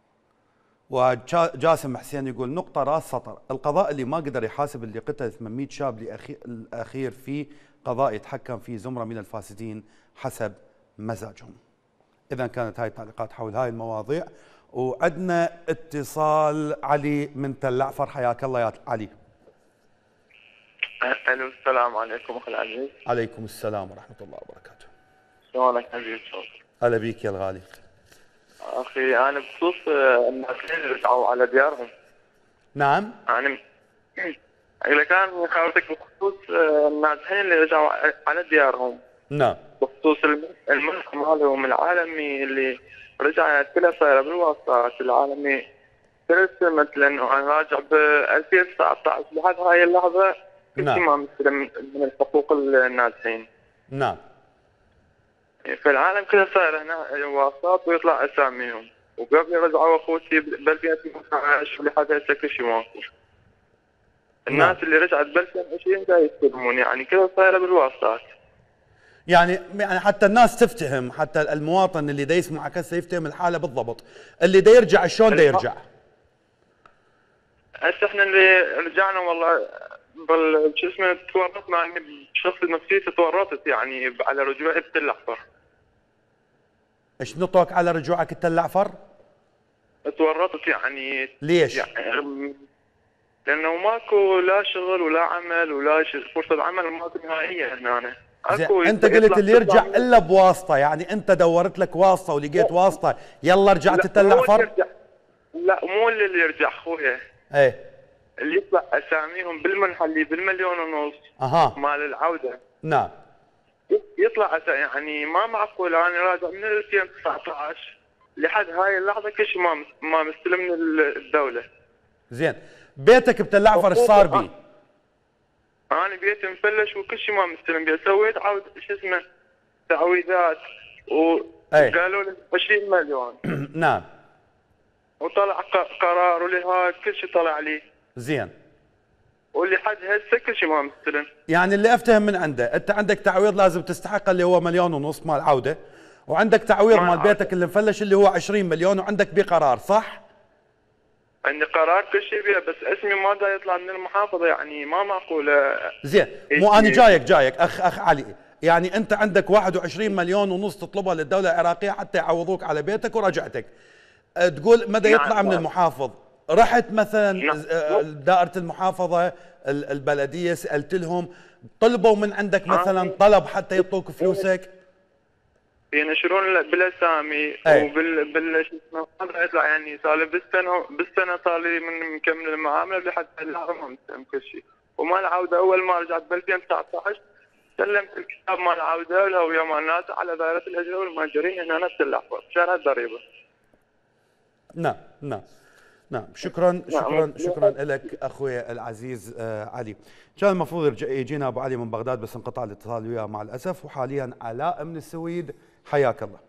وجاسم حسين يقول نقطة راس سطر، القضاء اللي ما قدر يحاسب اللي قتل ثمانمئة شاب الأخير في قضاء يتحكم في زمرة من الفاسدين حسب مزاجهم. إذا كانت هاي التعليقات حول هاي المواضيع. وعندنا اتصال علي من تل أعفر، حياك الله يا علي. الو السلام عليكم اخي العزيز. عليكم السلام ورحمة الله وبركاته. شلونك حبيبي شلونك؟ هلا بيك يا الغالي. اخي انا بخصوص الناس اللي رجعوا على ديارهم. نعم. انا اذا كان خبرتك بخصوص النازحين اللي رجعوا على ديارهم. نعم. بخصوص الملك مالهم العالمي اللي رجع كلها صايره بالواسطات العالمي. ثلاث مثلا انا راجع ب ألفين وتسعة عشر لحد هاي اللحظه كل شيء ما مستلم من حقوق النازحين. نعم. فالعالم كله صاير هنا واسطات ويطلع اساميهم، وقبل رجعوا اخوتي ب ألفين وثمانية عشر لحد هسه كل شيء ماكو. الناس اللي رجعت ب ألفين وعشرين دا يستلمون، يعني كله صايره بالواسطات. يعني يعني حتى الناس تفتهم، حتى المواطن اللي دا يسمع هسه يفتهم الحاله بالضبط، اللي دا يرجع شلون دا يرجع؟ هسه احنا اللي رجعنا والله بال شو اسمه تورطنا، يعني بشخص نفسيته تورطت يعني على رجوعي بتل احفر. ايش نطوك على رجوعك التل اعفر؟ تورطت يعني. ليش؟ يعني لانه ماكو لا شغل ولا عمل ولا فرصه عمل ماكو نهائيا هنا. اكو انت قلت اللي يرجع الا بواسطه، يعني انت دورت لك واسطه ولقيت واسطه يلا رجعت التل اعفر؟ لا مو اللي يرجع اخويا. ايه اللي يطلع اساميهم بالمنحه اللي بالمليون ونص. اها. مال العوده. نعم. يطلع يعني ما معقول انا راجع من ألفين وتسعة عشر لحد هاي اللحظه كل شيء ما ما مستلم من الدوله. زين، بيتك بتل اعفر ايش صار بيه؟ انا بيتي مفلش وكل شيء ما مستلم بيه، سويت عود شو اسمه تعويذات وقالوا لي عشرين مليون. نعم. وطلع قرار ولهذا كل شيء طلع لي. زين. واللي حد هسه كل شيء ما مستلم. يعني اللي افتهم من عنده، انت عندك تعويض لازم تستحقه اللي هو مليون ونص مال عوده، وعندك تعويض مال بيتك اللي مفلش اللي هو عشرين مليون، وعندك بيه قرار صح؟ عندي قرار كل شيء بيه، بس اسمي ما دا يطلع من المحافظه، يعني ما معقوله. زين، مو انا جايك جايك اخ اخ علي، يعني انت عندك واحد وعشرين مليون ونص تطلبها للدوله العراقيه حتى يعوضوك على بيتك ورجعتك. تقول مدى يطلع من المحافظ، رحت مثلا دائرة المحافظة البلدية سألت لهم طلبوا من عندك مثلا طلب حتى يعطوك فلوسك؟ ينشرون بالاسامي وبال بال شو اسمه هذا يطلع، يعني صار لي بالسنه بالسنه صار لي من مكمل المعامله لحد اللحظه ما مستلم كل شيء. وما العوده اول ما رجعت ب ألفين وتسعة عشر سلمت الكتاب مال العوده والهويه مال الناس على دائره الاجره والمهاجرين هنا نفس اللحظه بشارع الضريبه. نعم نعم نعم. شكرا شكرا شكرا لك اخوي العزيز آه علي. كان المفروض يجينا ابو علي من بغداد بس انقطع الاتصال وياه مع الاسف. وحاليا علاء من السويد، حياك الله.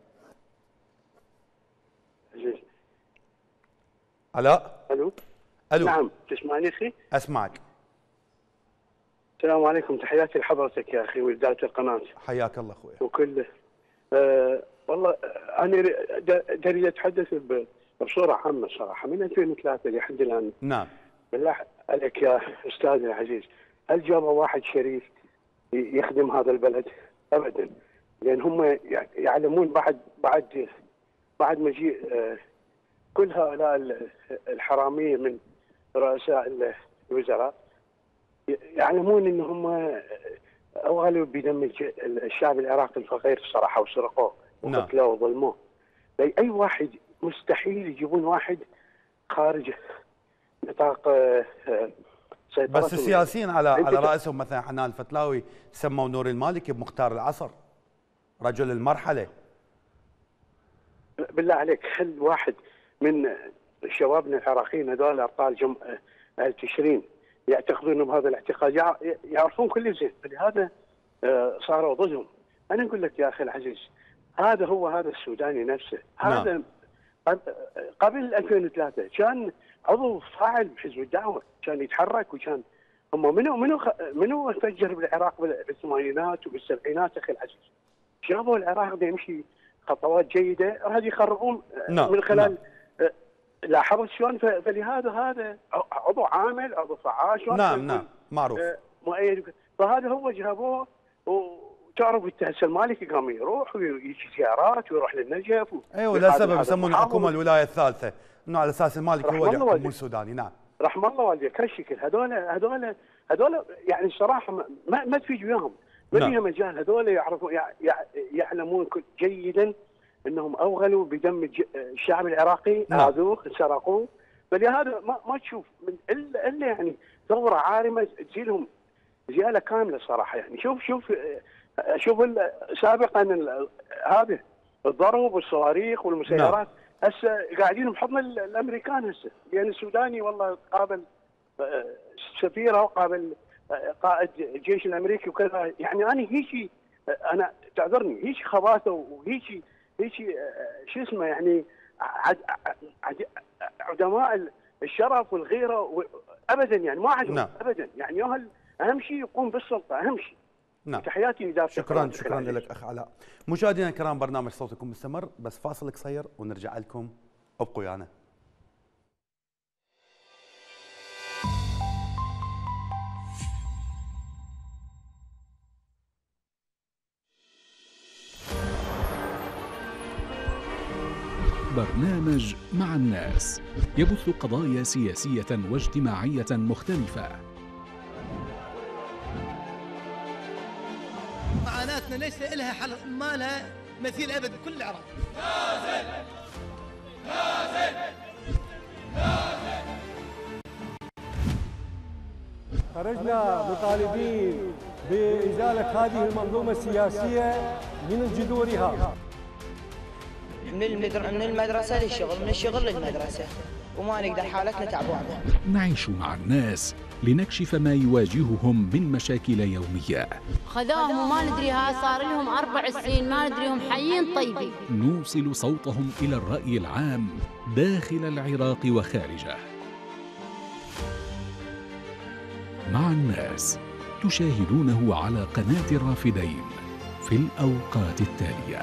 علاء. الو. الو. نعم تسمعني اخي؟ اسمعك. السلام عليكم، تحياتي لحضرتك يا اخي ولدارة القناه. حياك الله اخوي. وكل آه والله انا اريد اتحدث بصوره عامه صراحه من ألفين وثلاثة لحد الان. نعم. بالله عليك يا استاذي العزيز، هل جابوا واحد شريف يخدم هذا البلد؟ ابدا، لان هم يعلمون بعد بعد بعد مجيء كل هؤلاء الحراميه من رؤساء الوزراء يعلمون ان هم اوغلوا بدم الشعب العراقي الفقير الصراحه، وسرقوه وقتلوه وظلموه. اي واحد مستحيل يجيبون واحد خارج نطاق سيطرته. بس السياسيين على على راسهم مثلا حنان الفتلاوي سموا نور المالكي بمختار العصر رجل المرحله. بالله عليك، هل واحد من شبابنا العراقيين هذول ابطال جم تشرين يعتقدون بهذا الاعتقاد؟ يعرفون كل زين، فلهذا صاروا ضدهم. انا اقول لك يا اخي العزيز، هذا هو هذا السوداني نفسه. هذا نعم. قبل ألفين وثلاثة كان عضو فاعل بحزب الدعوه، كان يتحرك وكان هم منو منو منو فجر بالعراق بالثمانينات وبالسبعينات اخي العزيز؟ شافوا العراق دا يمشي خطوات جيده راح يخربون نعم. من خلال نعم. لاحظت شلون؟ فلهذا هذا عضو عامل عضو فعال. نعم نعم معروف مؤيد. فهذا هو جابوه وتعرف انت هسه المالكي قام يروح ويجي زيارات ويروح للنجف و... ايوه لسبب يسمون الحكومه الولايه الثالثه انه على اساس المالكي هو اللي يحكم مو السوداني. نعم رحم الله والديك هالشكل. هذول هذول هذول يعني الصراحه ما ما تفيد وياهم ما فيها نعم. مجال. هذول يعرفوا يعلمون جيدا انهم اوغلوا بدم الشعب العراقي. نعم. اذوه سرقوه. فلهذا ما ما تشوف من الا الا يعني ثوره عارمه تجيلهم زياده كامله الصراحه. يعني شوف شوف شوف سابقا هذا الضرب والصواريخ والمسيرات نعم. هسه قاعدين بحضن الامريكان هسه. يعني السوداني والله قابل سفيره وقابل قائد الجيش الامريكي وكذا. يعني انا هيك انا تعذرني هيك خباثه وهيك هيك شو اسمه يعني عد عد عدماء الشرف والغيره ابدا يعني ما عندهم نعم. ابدا. يعني اهم شيء يقوم بالسلطه اهم شيء. نعم. تحياتي لدار. شكرا شكرا لك اخ علاء. مشاهدينا الكرام برنامج صوتكم مستمر بس فاصل قصير ونرجع لكم ابقوا ويانا. برنامج مع الناس يبث قضايا سياسية واجتماعية مختلفة. معاناتنا ليس لها حل ما لها مثيل ابد بكل العراق. لازم لازم لازم خرجنا مطالبين بإزالة هذه المنظومة السياسية من جذورها. من المدر... من المدرسة للشغل، من الشغل للمدرسة، وما نقدر حالتنا تعبانة. نعيش مع الناس لنكشف ما يواجههم من مشاكل يومية. خذوهم وما ندريها صار لهم أربع سنين ما ندريهم حيين طيبين. نوصل صوتهم إلى الرأي العام داخل العراق وخارجه. مع الناس تشاهدونه على قناة الرافدين في الأوقات التالية.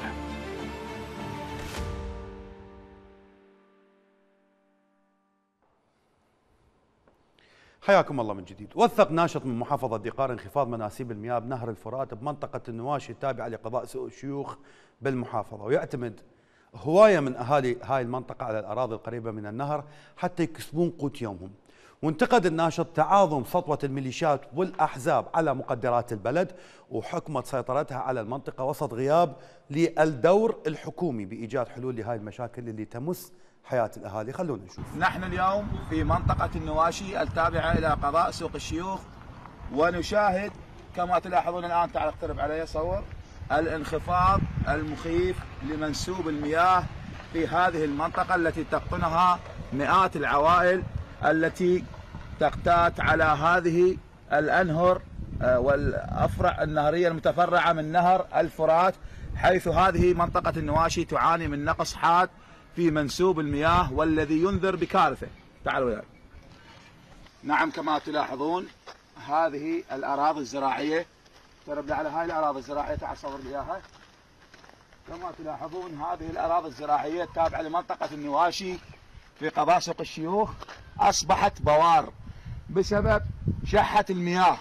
حياكم الله من جديد. وثق ناشط من محافظة دقار انخفاض مناسيب المياه بنهر الفرات بمنطقة النواشي التابعة لقضاء الشيوخ بالمحافظة، ويعتمد هواية من أهالي هاي المنطقة على الأراضي القريبة من النهر حتى يكسبون قوت يومهم. وانتقد الناشط تعاظم سطوة الميليشيات والأحزاب على مقدرات البلد وحكمة سيطرتها على المنطقة وسط غياب للدور الحكومي بإيجاد حلول لهاي المشاكل اللي تمس حياة الأهالي. خلونا نشوف. نحن اليوم في منطقة النواشي التابعة إلى قضاء سوق الشيوخ، ونشاهد كما تلاحظون الآن، تعال اقترب علي صور، الانخفاض المخيف لمنسوب المياه في هذه المنطقة التي تقطنها مئات العوائل التي تقتات على هذه الأنهر والأفرع النهرية المتفرعة من نهر الفرات، حيث هذه منطقة النواشي تعاني من نقص حاد في منسوب المياه والذي ينذر بكارثة. تعالوا وياي. نعم كما تلاحظون هذه الأراضي الزراعية، ترى على هاي الأراضي الزراعية، تعال صور لي إياها. كما تلاحظون هذه الأراضي الزراعية التابعة لمنطقة النواشي في قضاء سوق الشيوخ أصبحت بوار بسبب شحة المياه.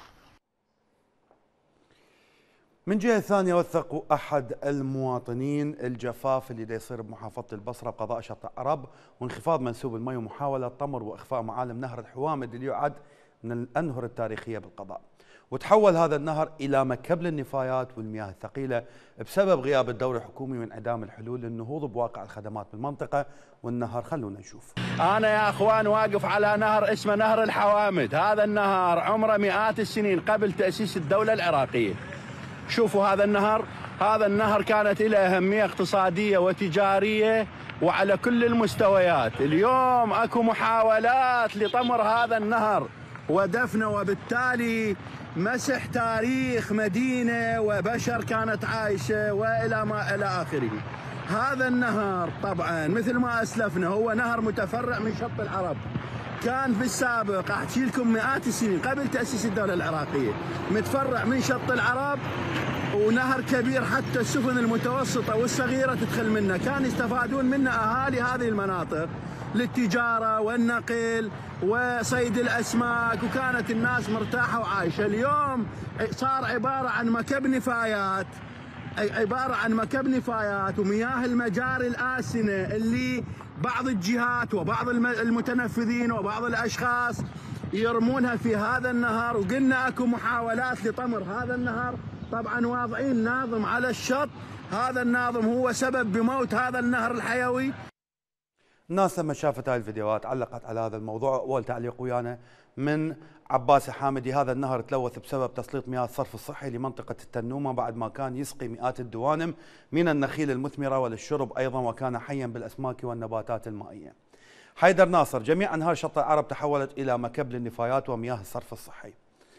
من جهة ثانية وثق أحد المواطنين الجفاف اللي دا يصير بمحافظة البصرة بقضاء شط عرب وانخفاض منسوب المي ومحاولة طمر وإخفاء معالم نهر الحوامد اللي يعد من الأنهر التاريخية بالقضاء. وتحول هذا النهر إلى مكب للنفايات والمياه الثقيلة بسبب غياب الدور الحكومي وانعدام الحلول للنهوض بواقع الخدمات بالمنطقة والنهر. خلونا نشوف. أنا يا أخوان واقف على نهر اسمه نهر الحوامد. هذا النهر عمره مئات السنين قبل تأسيس الدولة العراقية. شوفوا هذا النهر، هذا النهر كانت له أهمية اقتصادية وتجارية وعلى كل المستويات. اليوم أكو محاولات لطمر هذا النهر ودفنه، وبالتالي مسح تاريخ مدينة وبشر كانت عايشة وإلى ما إلى آخره. هذا النهر طبعا مثل ما أسلفنا هو نهر متفرع من شط العرب، كان في السابق احكي لكم مئات السنين قبل تاسيس الدوله العراقيه متفرع من شط العرب ونهر كبير حتى السفن المتوسطه والصغيره تدخل منه، كان يستفادون منه اهالي هذه المناطق للتجاره والنقل وصيد الاسماك، وكانت الناس مرتاحه وعايشه. اليوم صار عباره عن مكب نفايات، عباره عن مكب نفايات ومياه المجاري الآسنة اللي بعض الجهات وبعض المتنفذين وبعض الاشخاص يرمونها في هذا النهر. وقلنا اكو محاولات لطمر هذا النهر، طبعا واضعين ناظم على الشط، هذا الناظم هو سبب بموت هذا النهر الحيوي. الناس لما شافت هاي الفيديوهات علقت على هذا الموضوع. اول تعليق ويانا من عباس حامدي: هذا النهر تلوث بسبب تسليط مياه الصرف الصحي لمنطقة التنومة بعد ما كان يسقي مئات الدوانم من النخيل المثمرة وللشرب أيضا، وكان حيا بالأسماك والنباتات المائية. حيدر ناصر: جميع أنهار شط العرب تحولت إلى مكب للنفايات ومياه الصرف الصحي.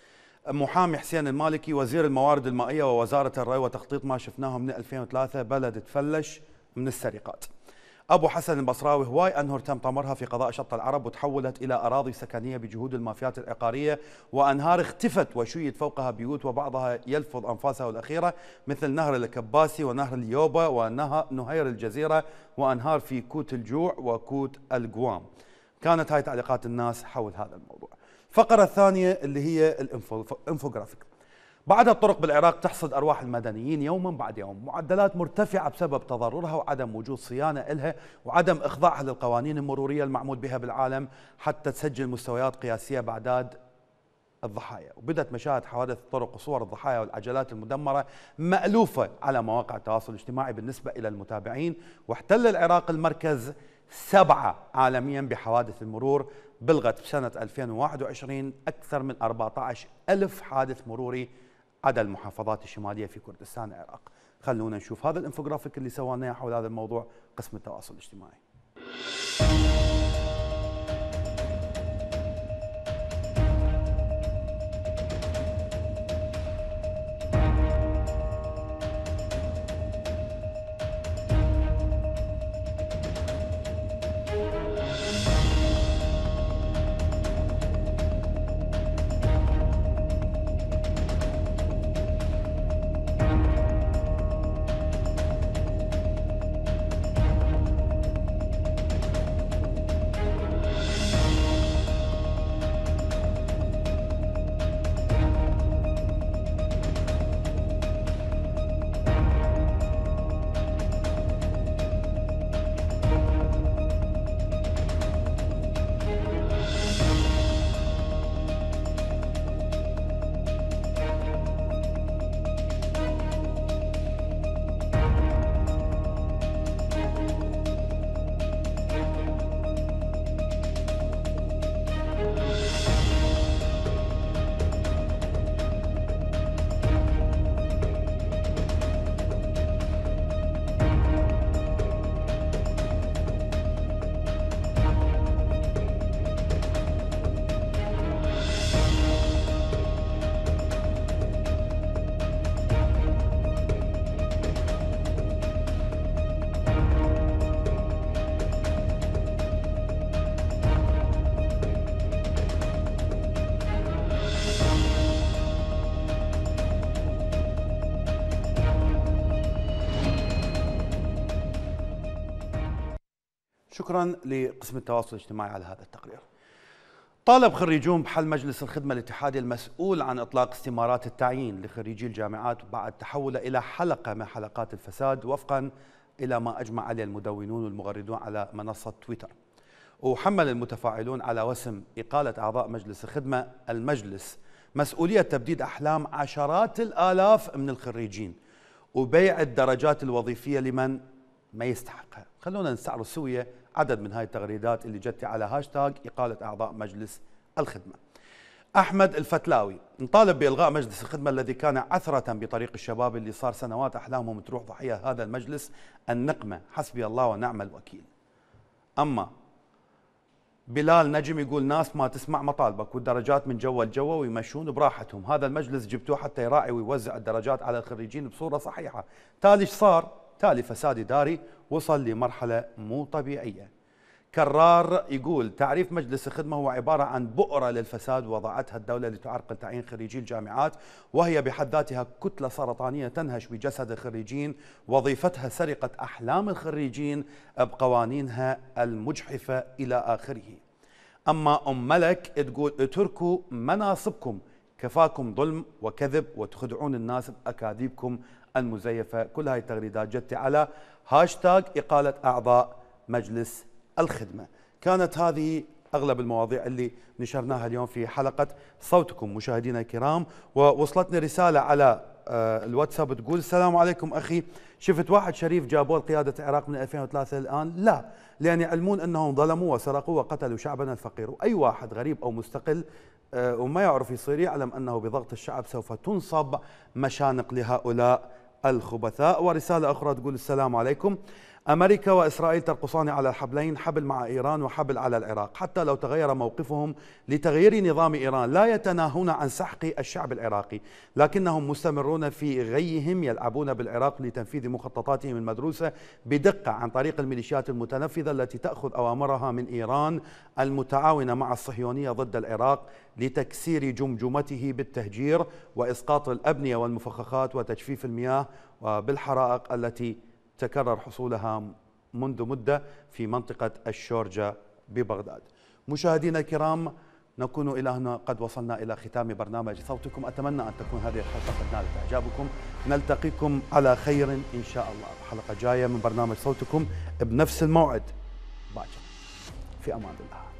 محامي حسين المالكي: وزير الموارد المائية ووزارة الري وتخطيط ما شفناه من ألفين وثلاثة، بلد تفلش من السرقات. أبو حسن البصراوي: هواي أنهر تم طمرها في قضاء شط العرب وتحولت إلى أراضي سكنية بجهود المافيات العقارية، وأنهار اختفت وشيد فوقها بيوت وبعضها يلفظ أنفاسه الأخيرة مثل نهر الكباسي ونهر اليوبا ونهير الجزيرة وأنهار في كوت الجوع وكوت القوام. كانت هاي تعليقات الناس حول هذا الموضوع. الفقرة الثانية اللي هي الانفوغرافيك: بعد الطرق بالعراق تحصد أرواح المدنيين يوما بعد يوم، معدلات مرتفعة بسبب تضررها وعدم وجود صيانة إلها وعدم إخضاعها للقوانين المرورية المعمول بها بالعالم حتى تسجل مستويات قياسية بأعداد الضحايا. وبدت مشاهد حوادث الطرق وصور الضحايا والعجلات المدمرة مألوفة على مواقع التواصل الاجتماعي بالنسبة إلى المتابعين، واحتل العراق المركز سبعة عالميا بحوادث المرور، بلغت بسنة ألفين وواحد وعشرين أكثر من أربعة عشر ألف حادث مروري عدا المحافظات الشمالية في كردستان العراق. خلونا نشوف هذا الانفوغرافيك اللي سويناه حول هذا الموضوع قسم التواصل الاجتماعي. شكرا لقسم التواصل الاجتماعي على هذا التقرير. طالب خريجون بحل مجلس الخدمة الاتحادي المسؤول عن إطلاق استمارات التعيين لخريجي الجامعات بعد تحوله إلى حلقة من حلقات الفساد وفقا إلى ما أجمع عليه المدونون والمغردون على منصة تويتر. وحمل المتفاعلون على وسم إقالة أعضاء مجلس الخدمة المجلس مسؤولية تبديد أحلام عشرات الآلاف من الخريجين وبيع الدرجات الوظيفية لمن ما يستحقها. خلونا نستعرض سوية عدد من هاي التغريدات اللي جت على هاشتاج إقالة أعضاء مجلس الخدمة. أحمد الفتلاوي: نطالب بإلغاء مجلس الخدمة الذي كان عثرة بطريق الشباب اللي صار سنوات أحلامهم تروح ضحية هذا المجلس النقمة، حسبي الله ونعم الوكيل. أما بلال نجم يقول: ناس ما تسمع مطالبك والدرجات من جوا الجوا ويمشون براحتهم، هذا المجلس جبتوه حتى يراعي ويوزع الدرجات على الخريجين بصورة صحيحة، تالي ايش صار؟ تالي فساد إداري وصل لمرحلة مو طبيعية. كرار يقول تعريف مجلس الخدمة هو عبارة عن بؤرة للفساد وضعتها الدولة لتعرقل تعيين خريجي الجامعات، وهي بحد ذاتها كتلة سرطانية تنهش بجسد الخريجين، وظيفتها سرقة أحلام الخريجين بقوانينها المجحفة إلى آخره. أما أم ملك تقول اتركوا مناصبكم، كفاكم ظلم وكذب وتخدعون الناس بأكاذيبكم المزيفة. كل هاي التغريدات جت على هاشتاج إقالة أعضاء مجلس الخدمة. كانت هذه أغلب المواضيع اللي نشرناها اليوم في حلقة صوتكم مشاهدينا الكرام. ووصلتني رسالة على الواتساب تقول السلام عليكم أخي، شفت واحد شريف جابوه لقيادة العراق من ألفين وثلاثة الآن؟ لا، لأن يعلمون أنهم ظلموا وسرقوا وقتلوا شعبنا الفقير، وأي واحد غريب أو مستقل وما يعرف يصير يعلم أنه بضغط الشعب سوف تنصب مشانق لهؤلاء الخبثاء. ورسالة أخرى تقول السلام عليكم، أمريكا وإسرائيل ترقصان على الحبلين، حبل مع إيران وحبل على العراق، حتى لو تغير موقفهم لتغيير نظام إيران لا يتناهون عن سحق الشعب العراقي، لكنهم مستمرون في غيهم، يلعبون بالعراق لتنفيذ مخططاتهم المدروسة بدقة عن طريق الميليشيات المتنفذة التي تأخذ أوامرها من إيران المتعاونة مع الصهيونية ضد العراق لتكسير جمجمته بالتهجير وإسقاط الأبنية والمفخخات وتجفيف المياه وبالحرائق التي تكرر حصولها منذ مدة في منطقة الشورجة ببغداد. مشاهدينا الكرام، نكون إلى هنا قد وصلنا إلى ختام برنامج صوتكم. أتمنى أن تكون هذه الحلقة قد نالت إعجابكم. نلتقيكم على خير إن شاء الله بحلقة جاية من برنامج صوتكم بنفس الموعد باكر. في أمان الله.